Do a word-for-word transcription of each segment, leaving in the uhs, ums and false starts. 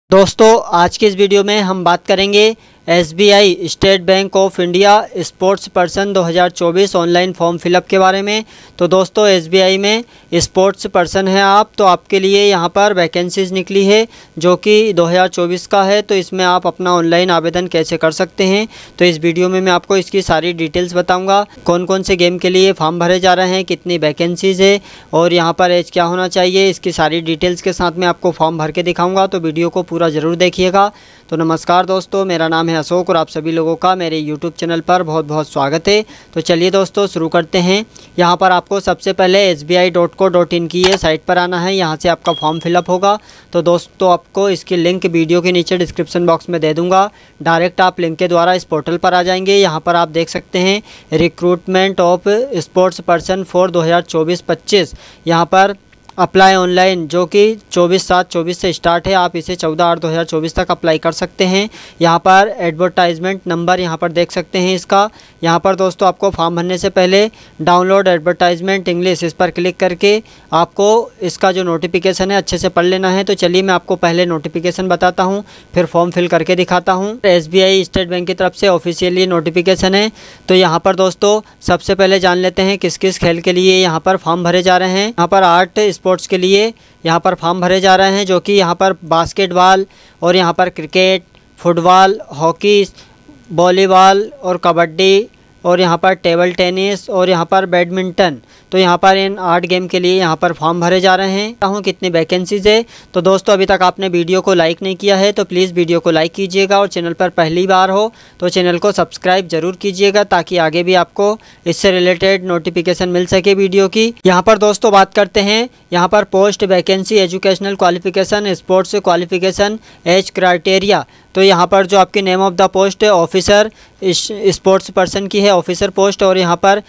दोस्तों आज के इस वीडियो में हम बात करेंगे S B I State Bank of India sports person दो हज़ार चौबीस ऑनलाइन फॉर्म फिलअप के बारे में। तो दोस्तों एस बी आई में स्पोर्ट्स पर्सन हैं आप, तो आपके लिए यहाँ पर वैकेंसीज़ निकली है जो कि दो हज़ार चौबीस का है। तो इसमें आप अपना ऑनलाइन आवेदन कैसे कर सकते हैं, तो इस वीडियो में मैं आपको इसकी सारी डिटेल्स बताऊँगा। कौन कौन से गेम के लिए फॉर्म भरे जा रहे हैं, कितनी वैकेंसीज़ है और यहाँ पर एज क्या होना चाहिए, इसकी सारी डिटेल्स के साथ मैं आपको फॉर्म भर के दिखाऊँगा। तो वीडियो को पूरा ज़रूर देखिएगा। तो नमस्कार दोस्तों, मेरा नाम है अशोक और आप सभी लोगों का मेरे यूट्यूब चैनल पर बहुत बहुत स्वागत है। तो चलिए दोस्तों शुरू करते हैं। यहाँ पर आपको सबसे पहले S B I dot co dot in की ये साइट पर आना है। यहाँ से आपका फॉर्म फिलअप होगा। तो दोस्तों आपको इसकी लिंक वीडियो के नीचे डिस्क्रिप्शन बॉक्स में दे दूँगा। डायरेक्ट आप लिंक के द्वारा इस पोर्टल पर आ जाएंगे। यहाँ पर आप देख सकते हैं recruitment of sports person for दो हज़ार चौबीस पच्चीस। यहाँ पर अप्लाई ऑनलाइन जो कि चौबीस सात चौबीस से स्टार्ट है, आप इसे चौदह आठ दो हज़ार चौबीस तक अप्लाई कर सकते हैं। यहाँ पर एडवर्टाइजमेंट नंबर यहाँ पर देख सकते हैं इसका। यहाँ पर दोस्तों आपको फॉर्म भरने से पहले डाउनलोड एडवर्टाइजमेंट इंग्लिश इस पर क्लिक करके आपको इसका जो नोटिफिकेशन है अच्छे से पढ़ लेना है। तो चलिए मैं आपको पहले नोटिफिकेशन बताता हूँ, फिर फॉर्म फिल करके दिखाता हूँ। S B I State Bank की तरफ से ऑफिशियली नोटिफिकेशन है। तो यहाँ पर दोस्तों सबसे पहले जान लेते हैं किस किस खेल के लिए यहाँ पर फॉर्म भरे जा रहे हैं। यहाँ पर आठ स्पोर्ट्स के लिए यहाँ पर फॉर्म भरे जा रहे हैं, जो कि यहाँ पर बास्केटबॉल और यहाँ पर क्रिकेट, फुटबॉल, हॉकी, वॉलीबॉल और कबड्डी और यहाँ पर टेबल टेनिस और यहाँ पर बैडमिंटन। तो यहाँ पर इन आठ गेम के लिए यहाँ पर फॉर्म भरे जा रहे हैं। हूँ कितनी वैकेंसीज है। तो दोस्तों अभी तक आपने वीडियो को लाइक नहीं किया है तो प्लीज़ वीडियो को लाइक कीजिएगा और चैनल पर पहली बार हो तो चैनल को सब्सक्राइब जरूर कीजिएगा ताकि आगे भी आपको इससे रिलेटेड नोटिफिकेशन मिल सके वीडियो की। यहाँ पर दोस्तों बात करते हैं यहाँ पर post vacancy, educational qualification, sports qualification, age criteria. तो यहाँ पर जो आपकी नेम ऑफ द पोस्ट है ऑफिसर स्पोर्ट्स पर्सन की है, ऑफिसर पोस्ट, और यहाँ पर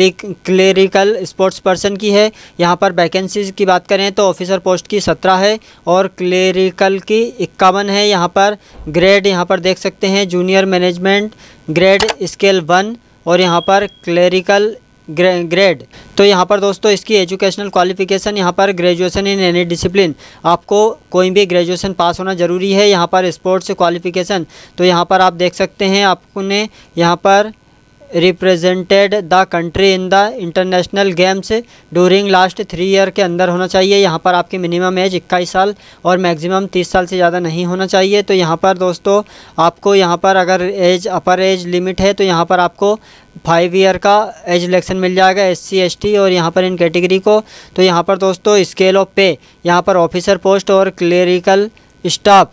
क्लेरिकल स्पोर्ट्स पर्सन की है। यहाँ पर वैकेंसीज की बात करें तो ऑफिसर पोस्ट की सत्रह है और क्लेरिकल की इक्यावन है। यहाँ पर ग्रेड यहाँ पर देख सकते हैं junior management grade scale one और यहाँ पर क्लेरिकल ग्रेड। तो यहाँ पर दोस्तों इसकी एजुकेशनल क्वालिफिकेशन यहाँ पर ग्रेजुएशन इन एनी डिसिप्लिन, आपको कोई भी ग्रेजुएशन पास होना ज़रूरी है। यहाँ पर स्पोर्ट्स क्वालिफिकेशन तो यहाँ पर आप देख सकते हैं आपने यहाँ पर represented the country in the international games during last three year के अंदर होना चाहिए। यहाँ पर आपकी मिनिमम एज इक्कीस साल और मैक्सिमम तीस साल से ज़्यादा नहीं होना चाहिए। तो यहाँ पर दोस्तों आपको यहाँ पर अगर एज अपर एज लिमिट है तो यहाँ पर आपको फाइव ईयर का एज इलेक्शन मिल जाएगा एस सी एस टी और यहाँ पर इन कैटेगरी को। तो यहाँ पर दोस्तों स्केल ऑफ पे यहाँ पर ऑफिसर पोस्ट और क्लेरिकल स्टाफ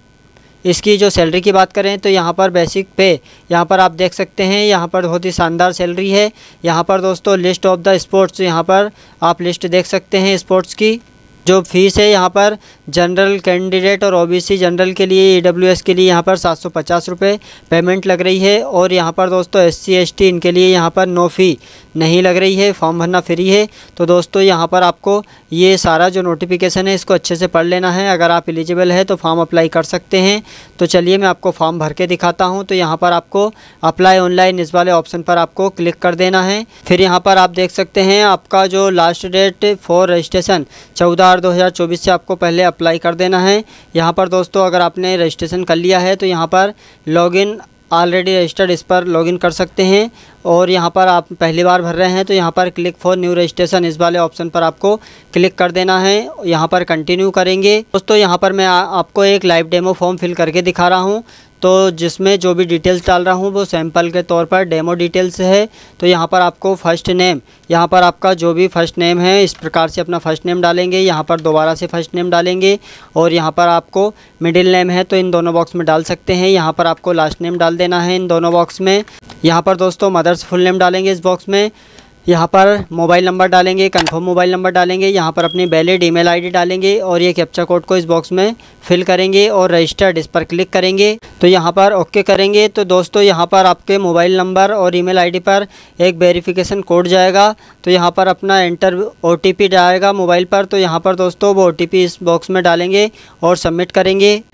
इसकी जो सैलरी की बात करें तो यहाँ पर बेसिक पे यहाँ पर आप देख सकते हैं यहाँ पर बहुत ही शानदार सैलरी है। यहाँ पर दोस्तों लिस्ट ऑफ द स्पोर्ट्स यहाँ पर आप लिस्ट देख सकते हैं स्पोर्ट्स की। जो फीस है यहाँ पर जनरल कैंडिडेट और ओबीसी जनरल के लिए, ईडब्ल्यूएस के लिए यहाँ पर सात सौ पचास रुपये पेमेंट लग रही है और यहाँ पर दोस्तों एससी एसटी इनके लिए यहाँ पर नो फ़ी नहीं लग रही है, फॉर्म भरना फ्री है। तो दोस्तों यहाँ पर आपको ये सारा जो नोटिफिकेशन है इसको अच्छे से पढ़ लेना है। अगर आप एलिजिबल है तो फॉर्म अप्लाई कर सकते हैं। तो चलिए मैं आपको फॉर्म भर के दिखाता हूँ। तो यहाँ पर आपको अप्लाई ऑनलाइन इस वाले ऑप्शन पर आपको क्लिक कर देना है। फिर यहाँ पर आप देख सकते हैं आपका जो लास्ट डेट फॉर रजिस्ट्रेशन चौदह आठ दो हज़ार चौबीस से आपको पहले अप्लाई कर देना है। यहाँ पर दोस्तों अगर आपने रजिस्ट्रेशन कर लिया है तो यहाँ पर लॉगिन ऑलरेडी रजिस्टर्ड इस पर लॉगिन कर सकते हैं और यहाँ पर आप पहली बार भर रहे हैं तो यहाँ पर क्लिक फॉर न्यू रजिस्ट्रेशन इस वाले ऑप्शन पर आपको क्लिक कर देना है। यहाँ पर कंटिन्यू करेंगे। दोस्तों यहाँ पर मैं आ, आपको एक लाइव डेमो फॉर्म फिल करके दिखा रहा हूँ, तो जिसमें जो भी डिटेल्स डाल रहा हूँ वो सैंपल के तौर पर डेमो डिटेल्स है। तो यहाँ पर आपको फर्स्ट नेम, यहाँ पर आपका जो भी फर्स्ट नेम है इस प्रकार से अपना फर्स्ट नेम डालेंगे। यहाँ पर दोबारा से फर्स्ट नेम डालेंगे और यहाँ पर आपको मिडिल नेम है तो इन दोनों बॉक्स में डाल सकते हैं। यहाँ पर आपको लास्ट नेम डाल देना है इन दोनों बॉक्स में। यहाँ पर दोस्तों मदर्स फुल नेम डालेंगे इस बॉक्स में। यहाँ पर मोबाइल नंबर डालेंगे, कंफर्म मोबाइल नंबर डालेंगे। यहाँ पर अपनी वैलिड ईमेल आईडी डालेंगे और ये कैप्चा कोड को इस बॉक्स में फिल करेंगे और रजिस्टर्ड इस पर क्लिक करेंगे। तो यहाँ पर ओके करेंगे। तो दोस्तों यहाँ पर आपके मोबाइल नंबर और ईमेल आईडी पर एक वेरिफिकेशन कोड जाएगा। तो यहाँ पर अपना एंटर ओटीपी जाएगा मोबाइल पर। तो यहाँ पर दोस्तों वो ओटीपी इस बॉक्स में डालेंगे और सबमिट करेंगे।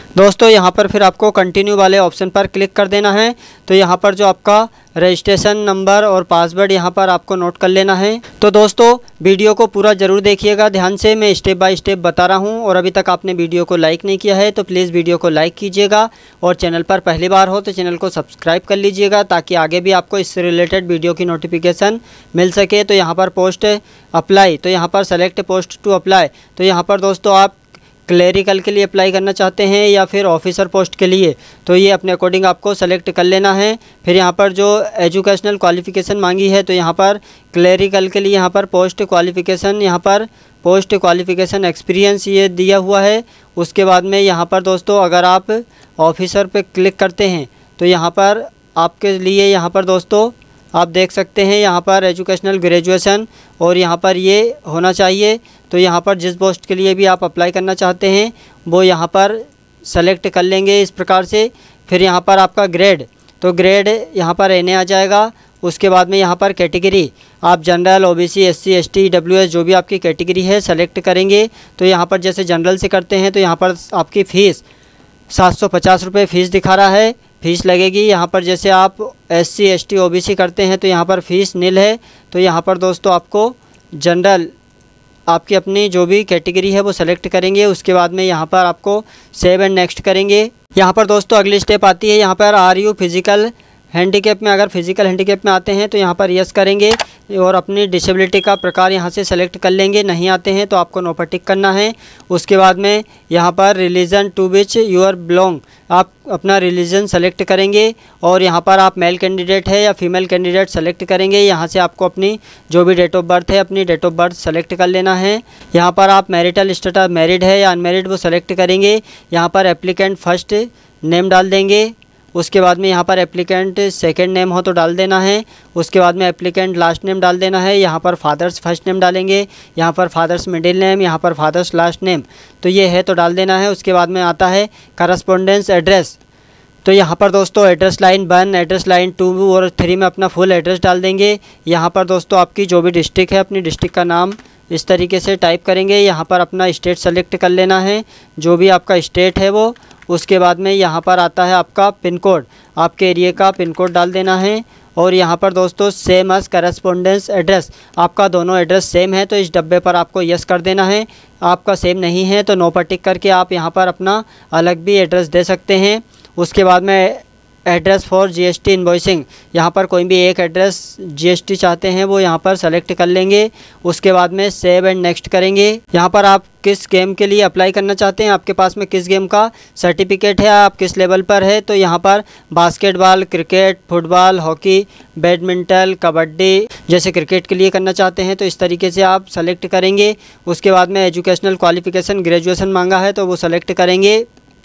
दोस्तों यहाँ पर फिर आपको कंटिन्यू वाले ऑप्शन पर क्लिक कर देना है। तो यहाँ पर जो आपका रजिस्ट्रेशन नंबर और पासवर्ड यहाँ पर आपको नोट कर लेना है। तो दोस्तों वीडियो को पूरा ज़रूर देखिएगा ध्यान से, मैं स्टेप बाय स्टेप बता रहा हूँ। और अभी तक आपने वीडियो को लाइक नहीं किया है तो प्लीज़ वीडियो को लाइक कीजिएगा, और चैनल पर पहली बार हो तो चैनल को सब्सक्राइब कर लीजिएगा, ताकि आगे भी आपको इससे रिलेटेड वीडियो की नोटिफिकेशन मिल सके। तो यहाँ पर पोस्ट अप्लाई, तो यहाँ पर सेलेक्ट पोस्ट टू अप्लाई, तो यहाँ पर दोस्तों आप क्लरिकल के लिए अप्लाई करना चाहते हैं या फिर ऑफिसर पोस्ट के लिए, तो ये अपने अकॉर्डिंग आपको सेलेक्ट कर लेना है। फिर यहाँ पर जो एजुकेशनल क्वालिफ़िकेशन मांगी है, तो यहाँ पर क्लरिकल के लिए यहाँ पर पोस्ट क्वालिफ़िकेशन, यहाँ पर पोस्ट क्वालिफ़िकेशन एक्सपीरियंस ये दिया हुआ है। उसके बाद में यहाँ पर दोस्तों अगर आप ऑफिसर पे क्लिक करते हैं तो यहाँ पर आपके लिए यहाँ पर दोस्तों आप देख सकते हैं यहाँ पर एजुकेशनल ग्रेजुएशन और यहाँ पर ये होना चाहिए। तो यहाँ पर जिस पोस्ट के लिए भी आप अप्लाई करना चाहते हैं वो यहाँ पर सेलेक्ट कर लेंगे इस प्रकार से। फिर यहाँ पर आपका ग्रेड, तो ग्रेड यहाँ पर एन ए आ जाएगा। उसके बाद में यहाँ पर कैटेगरी आप general, OBC, SC, ST, EWS जो भी आपकी कैटेगरी है सेलेक्ट करेंगे। तो यहाँ पर जैसे जनरल से करते हैं तो यहाँ पर आपकी फ़ीस सात सौ पचास रुपये फ़ीस दिखा रहा है, फ़ीस लगेगी। यहाँ पर जैसे आप एससी, एसटी, ओबीसी करते हैं तो यहाँ पर फ़ीस नील है। तो यहाँ पर दोस्तों आपको जनरल आपकी अपनी जो भी कैटेगरी है वो सेलेक्ट करेंगे। उसके बाद में यहाँ पर आपको सेव एंड नेक्स्ट करेंगे। यहाँ पर दोस्तों अगली स्टेप आती है, यहाँ पर आर यू फिजिकल हैंडीकैप में, अगर फिजिकल हैंडीकैप में आते हैं तो यहाँ पर यस करेंगे और अपनी डिसेबिलिटी का प्रकार यहाँ से सेलेक्ट कर लेंगे। नहीं आते हैं तो आपको नो पर टिक करना है। उसके बाद में यहाँ पर religion to which you are belong, आप अपना रिलीजन सेलेक्ट करेंगे और यहाँ पर आप मेल कैंडिडेट है या फीमेल कैंडिडेट सेलेक्ट करेंगे। यहाँ से आपको अपनी जो भी डेट ऑफ बर्थ है अपनी डेट ऑफ बर्थ सेलेक्ट कर लेना है। यहाँ पर आप मैरिटल स्टेटस मैरिड है या अनमैरिड वो सेलेक्ट करेंगे। यहाँ पर एप्लीकेंट फर्स्ट नेम डाल देंगे। उसके बाद में यहाँ पर एप्लीकेंट सेकंड नेम हो तो डाल देना है। उसके बाद में एप्लीकेंट लास्ट नेम डाल देना है। यहाँ पर फादर्स फर्स्ट नेम डालेंगे, यहाँ पर फादर्स मिडिल नेम, यहाँ पर फादर्स लास्ट नेम, तो ये है तो डाल देना है। उसके बाद में आता है करस्पॉन्डेंस एड्रेस, तो यहाँ पर दोस्तों address line one, address line two और थ्री में अपना फुल एड्रेस डाल देंगे। यहाँ पर दोस्तों आपकी जो भी डिस्ट्रिक्ट है अपनी डिस्ट्रिक्ट का नाम इस तरीके से टाइप करेंगे। यहाँ पर अपना स्टेट सेलेक्ट कर लेना है, जो भी आपका स्टेट है वो। उसके बाद में यहाँ पर आता है आपका पिन कोड, आपके एरिया का पिन कोड डाल देना है। और यहाँ पर दोस्तों सेम एज करस्पॉन्डेंस एड्रेस, आपका दोनों एड्रेस सेम है तो इस डब्बे पर आपको यस कर देना है। आपका सेम नहीं है तो नो पर टिक करके आप यहाँ पर अपना अलग भी एड्रेस दे सकते हैं। उसके बाद में एड्रेस फॉर जीएसटी इनवॉइसिंग, यहाँ पर कोई भी एक एड्रेस जीएसटी चाहते हैं वो यहाँ पर सेलेक्ट कर लेंगे। उसके बाद में सेव एंड नेक्स्ट करेंगे। यहाँ पर आप किस गेम के लिए अप्लाई करना चाहते हैं, आपके पास में किस गेम का सर्टिफिकेट है, आप किस लेवल पर है, तो यहाँ पर basketball, cricket, football, hockey, badminton, kabaddi जैसे क्रिकेट के लिए करना चाहते हैं तो इस तरीके से आप सेलेक्ट करेंगे। उसके बाद में एजुकेशनल क्वालिफिकेशन ग्रेजुएशन मांगा है तो वो सेलेक्ट करेंगे।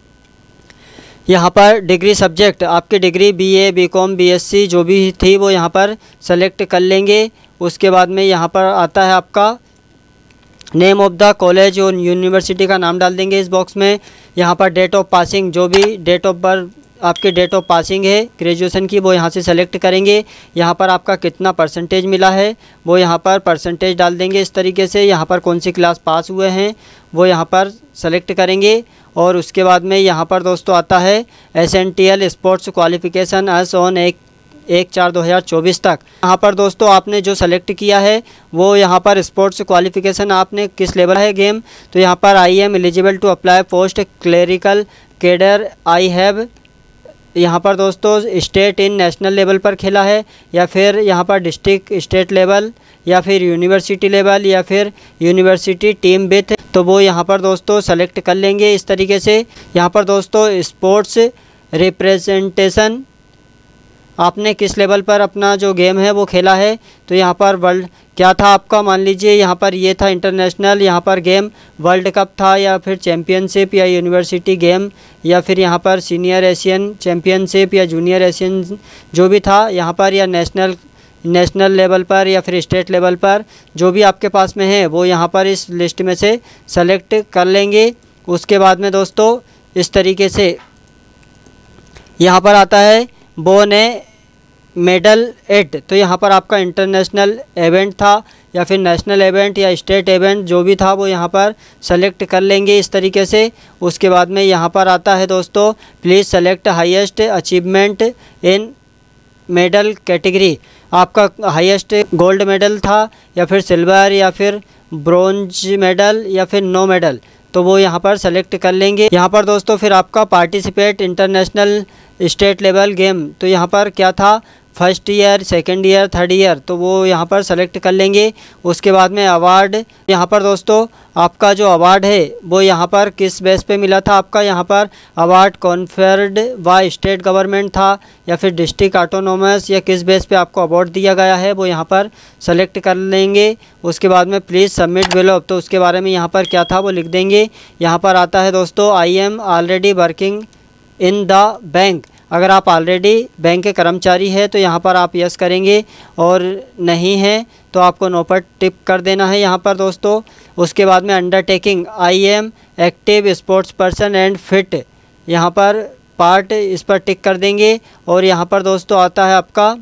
यहाँ पर डिग्री सब्जेक्ट आपकी डिग्री बीए, बीकॉम, बीएससी जो भी थी वो यहाँ पर सेलेक्ट कर लेंगे। उसके बाद में यहाँ पर आता है आपका नेम ऑफ द कॉलेज और यूनिवर्सिटी का नाम डाल देंगे इस बॉक्स में। यहाँ पर डेट ऑफ पासिंग, जो भी डेट ऑफ बर्थ आपके डेट ऑफ पासिंग है ग्रेजुएशन की वो यहाँ से सेलेक्ट करेंगे। यहाँ पर आपका कितना परसेंटेज मिला है वो यहाँ पर परसेंटेज डाल देंगे इस तरीके से। यहाँ पर कौन सी क्लास पास हुए हैं वो यहाँ पर सेलेक्ट करेंगे। और उसके बाद में यहाँ पर दोस्तों आता है S N T L sports qualification as on एक एक चार दो हज़ार चौबीस तक। यहाँ पर दोस्तों आपने जो सेलेक्ट किया है वो यहाँ पर स्पोर्ट्स क्वालिफिकेशन आपने किस लेवल है गेम, तो यहाँ पर I am eligible to apply post clerical cadre, I have यहाँ पर दोस्तों स्टेट इन नेशनल लेवल पर खेला है या फिर यहाँ पर डिस्ट्रिक्ट स्टेट लेवल या फिर यूनिवर्सिटी लेवल या फिर यूनिवर्सिटी टीम विथ, तो वो यहाँ पर दोस्तों सेलेक्ट कर लेंगे इस तरीके से। यहाँ पर दोस्तों स्पोर्ट्स रिप्रेजेंटेशन आपने किस लेवल पर अपना जो गेम है वो खेला है, तो यहाँ पर वर्ल्ड क्या था आपका, मान लीजिए यहाँ पर ये था इंटरनेशनल, यहाँ पर गेम वर्ल्ड कप था या फिर चैम्पियनशिप या यूनिवर्सिटी गेम या फिर यहाँ पर सीनियर एशियन चैम्पियनशिप या जूनियर एशियन जो भी था यहाँ पर, या नेशनल नेशनल लेवल पर या फिर स्टेट लेवल पर जो भी आपके पास में है वो यहाँ पर इस लिस्ट में से सेलेक्ट कर लेंगे। उसके बाद में दोस्तों इस तरीके से यहाँ पर आता है बोन ए मेडल एट, तो यहाँ पर आपका इंटरनेशनल इवेंट था या फिर नेशनल इवेंट या स्टेट इवेंट जो भी था वो यहाँ पर सेलेक्ट कर लेंगे इस तरीके से। उसके बाद में यहाँ पर आता है दोस्तों please select highest achievement in medal category. आपका हाईएस्ट गोल्ड मेडल था या फिर सिल्वर या फिर ब्रोंज मेडल या फिर नो मेडल, तो वो यहाँ पर सेलेक्ट कर लेंगे। यहाँ पर दोस्तों फिर आपका participate international state level game, तो यहाँ पर क्या था first year, second year, third year, तो वो यहाँ पर सेलेक्ट कर लेंगे। उसके बाद में अवार्ड, यहाँ पर दोस्तों आपका जो अवार्ड है वो यहाँ पर किस बेस पे मिला था। आपका यहाँ पर award conferred by state government था या फिर डिस्ट्रिक्ट ऑटोनोमस, या किस बेस पे आपको अवार्ड दिया गया है वो यहाँ पर सेलेक्ट कर लेंगे। उसके बाद में प्लीज़ सबमिट बिलो, तो उसके बारे में यहाँ पर क्या था वो लिख देंगे। यहाँ पर आता है दोस्तों I am already working in the bank. अगर आप ऑलरेडी बैंक के कर्मचारी है तो यहाँ पर आप यस करेंगे, और नहीं है तो आपको नो पर टिक कर देना है यहाँ पर दोस्तों। उसके बाद में undertaking I am active sports person and fit, यहाँ पर पार्ट इस पर टिक कर देंगे। और यहाँ पर दोस्तों आता है आपका,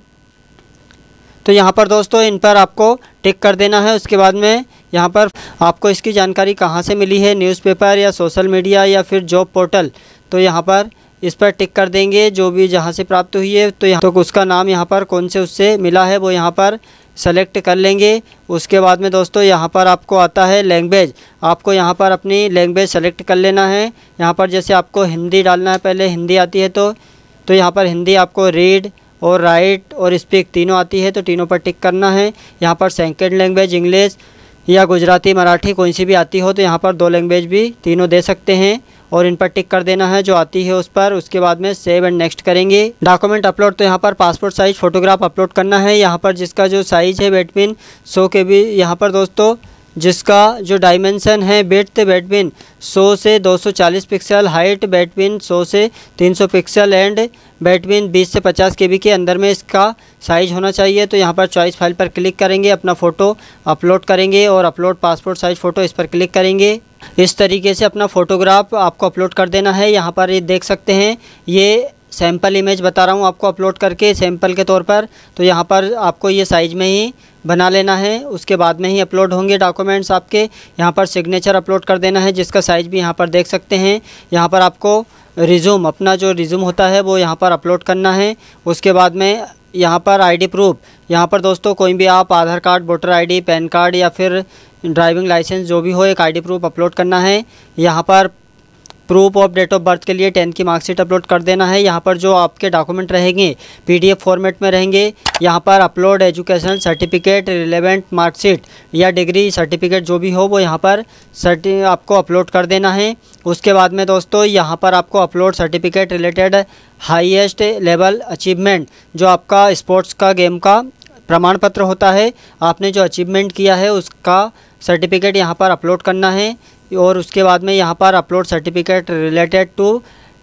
तो यहाँ पर दोस्तों इन पर आपको टिक कर देना है। उसके बाद में यहाँ पर आपको इसकी जानकारी कहाँ से मिली है, न्यूज़पेपर या सोशल मीडिया या फिर जॉब पोर्टल, तो यहाँ पर इस पर टिक कर देंगे जो भी जहाँ से प्राप्त हुई है। तो यहाँ तो उसका नाम यहाँ पर कौन से उससे मिला है वो यहाँ पर सेलेक्ट कर लेंगे। उसके बाद में दोस्तों यहाँ पर आपको आता है लैंग्वेज, आपको यहाँ पर अपनी लैंग्वेज सेलेक्ट कर लेना है। यहाँ पर जैसे आपको हिंदी डालना है, पहले हिंदी आती है तो तो यहाँ पर हिंदी आपको रीड और राइट और स्पीक तीनों आती है, तो तीनों पर टिक करना है। यहाँ पर सेकंड लैंग्वेज इंग्लिश या गुजराती, मराठी कोई सी भी आती हो तो यहाँ पर दो लैंग्वेज भी तीनों दे सकते हैं, और इन पर टिक कर देना है जो आती है उस पर। उसके बाद में सेव एंड नेक्स्ट करेंगे। डॉक्यूमेंट अपलोड, तो यहाँ पर पासपोर्ट साइज फ़ोटोग्राफ अपलोड करना है। यहाँ पर जिसका जो साइज़ है बेटवीन सौ के भी, यहाँ पर दोस्तों जिसका जो डायमेंशन है विड्थ बेटवीन सौ से दो सौ चालीस पिक्सल, हाइट बेटवीन सौ से तीन सौ पिक्सल एंड बेटवीन बीस से पचास के बी के अंदर में इसका साइज़ होना चाहिए। तो यहाँ पर चॉइस फाइल पर क्लिक करेंगे, अपना फ़ोटो अपलोड करेंगे और अपलोड पासपोर्ट साइज़ फ़ोटो इस पर क्लिक करेंगे। इस तरीके से अपना फ़ोटोग्राफ आपको अपलोड कर देना है। यहाँ पर ये देख सकते हैं, ये सैम्पल इमेज बता रहा हूँ आपको अपलोड करके सैम्पल के तौर पर। तो यहाँ पर आपको ये साइज़ में ही बना लेना है, उसके बाद में ही अपलोड होंगे डॉक्यूमेंट्स आपके। यहाँ पर सिग्नेचर अपलोड कर देना है जिसका साइज़ भी यहाँ पर देख सकते हैं। यहाँ पर आपको रिज्यूम, अपना जो रिज्यूम होता है वो यहाँ पर अपलोड करना है। उसके बाद में यहाँ पर आईडी प्रूफ, यहाँ पर दोस्तों कोई भी आप Aadhaar card, voter ID, PAN card या फिर ड्राइविंग लाइसेंस जो भी हो, एक आईडी प्रूफ अपलोड करना है। यहाँ पर proof of date of birth के लिए टेंथ की मार्कशीट अपलोड कर देना है। यहाँ पर जो आपके डॉक्यूमेंट रहेंगे पीडीएफ फॉर्मेट में रहेंगे। यहाँ पर upload educational certificate, relevant marksheet या डिग्री सर्टिफिकेट जो भी हो वो यहाँ पर सर्टि आपको अपलोड कर देना है। उसके बाद में दोस्तों यहाँ पर आपको upload certificate related highest level achievement, जो आपका स्पोर्ट्स का गेम का प्रमाण पत्र होता है, आपने जो अचीवमेंट किया है उसका सर्टिफिकेट यहाँ पर अपलोड करना है। और उसके बाद में यहाँ पर upload certificate related to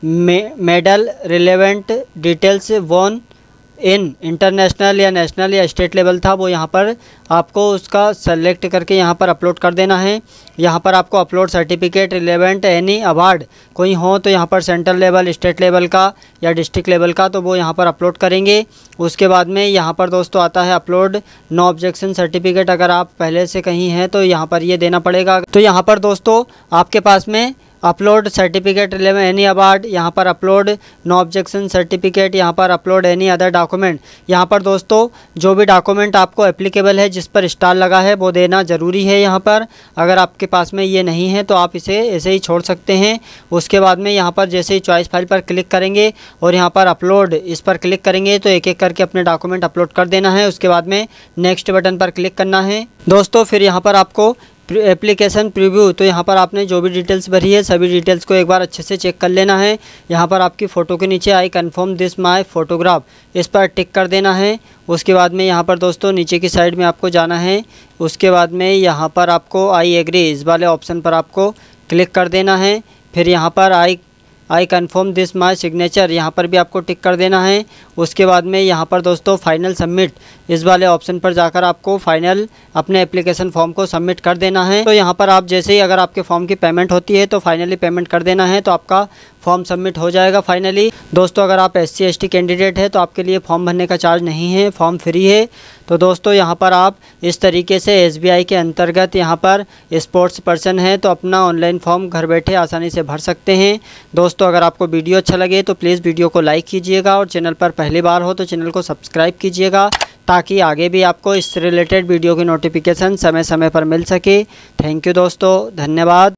medal relevant details won in international या नेशनल या स्टेट लेवल था वो यहाँ पर आपको उसका सेलेक्ट करके यहाँ पर अपलोड कर देना है। यहाँ पर आपको upload certificate relevant any award कोई हो तो यहाँ पर सेंट्रल लेवल, स्टेट लेवल का या डिस्ट्रिक्ट लेवल का, तो वो यहाँ पर अपलोड करेंगे। उसके बाद में यहाँ पर दोस्तों आता है अपलोड नो ऑब्जेक्शन सर्टिफिकेट। अगर आप पहले से कहीं हैं तो यहाँ पर ये देना पड़ेगा। तो यहाँ पर दोस्तों आपके पास में upload certificate relevant any award, यहाँ पर अपलोड नो ऑब्जेक्शन सर्टिफिकेट, यहाँ पर अपलोड एनी अदर डॉक्यूमेंट। यहाँ पर दोस्तों जो भी डॉक्यूमेंट आपको एप्लीकेबल है, जिस पर स्टार लगा है, वो देना ज़रूरी है यहाँ पर। अगर आपके पास में ये नहीं है तो आप इसे ऐसे ही छोड़ सकते हैं। उसके बाद में यहाँ पर जैसे ही चॉइस फाइल पर क्लिक करेंगे और यहाँ पर अपलोड इस पर क्लिक करेंगे तो एक एक करके अपने डॉक्यूमेंट अपलोड कर देना है। उसके बाद में नेक्स्ट बटन पर क्लिक करना है दोस्तों। फिर यहाँ पर आपको एप्लीकेशन प्रीव्यू, तो यहाँ पर आपने जो भी डिटेल्स भरी है सभी डिटेल्स को एक बार अच्छे से चेक कर लेना है। यहाँ पर आपकी फ़ोटो के नीचे I confirm this my photograph, इस पर टिक कर देना है। उसके बाद में यहाँ पर दोस्तों नीचे की साइड में आपको जाना है। उसके बाद में यहाँ पर आपको आई एग्री इस वाले ऑप्शन पर आपको क्लिक कर देना है। फिर यहाँ पर I I confirm this my signature, यहाँ पर भी आपको टिक कर देना है। उसके बाद में यहाँ पर दोस्तों फाइनल सबमिट इस वाले ऑप्शन पर जाकर आपको फाइनल अपने एप्लीकेशन फॉर्म को सबमिट कर देना है। तो यहाँ पर आप जैसे ही अगर आपके फॉर्म की पेमेंट होती है तो फाइनली पेमेंट कर देना है, तो आपका फॉर्म सबमिट हो जाएगा फाइनली। दोस्तों अगर आप S C S T candidate हैं तो आपके लिए फॉर्म भरने का चार्ज नहीं है, फॉर्म फ्री है। तो दोस्तों यहाँ पर आप इस तरीके से एस बी आई के अंतर्गत यहाँ पर स्पोर्ट्स पर्सन है तो अपना ऑनलाइन फॉर्म घर बैठे आसानी से भर सकते हैं। दोस्तों अगर आपको वीडियो अच्छा लगे तो प्लीज़ वीडियो को लाइक कीजिएगा और चैनल पर पहली बार हो तो चैनल को सब्सक्राइब कीजिएगा ताकि आगे भी आपको इस रिलेटेड वीडियो की नोटिफिकेशन समय समय पर मिल सके। थैंक यू दोस्तों, धन्यवाद।